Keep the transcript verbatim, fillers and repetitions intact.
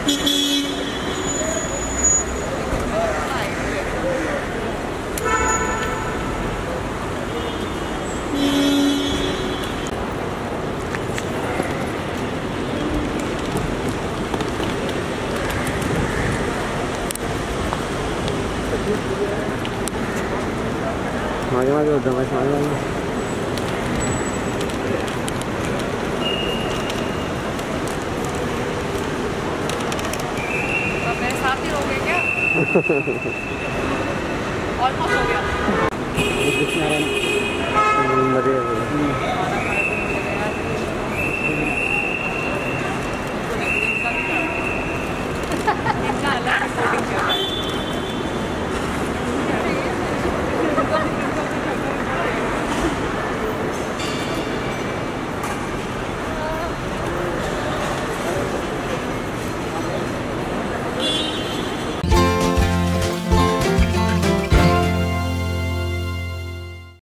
मागे मागे होता बस मागे मागे अब मेरे साथ ही हो गए क्या? ऑलमोस्ट हो गया। बढ़िया।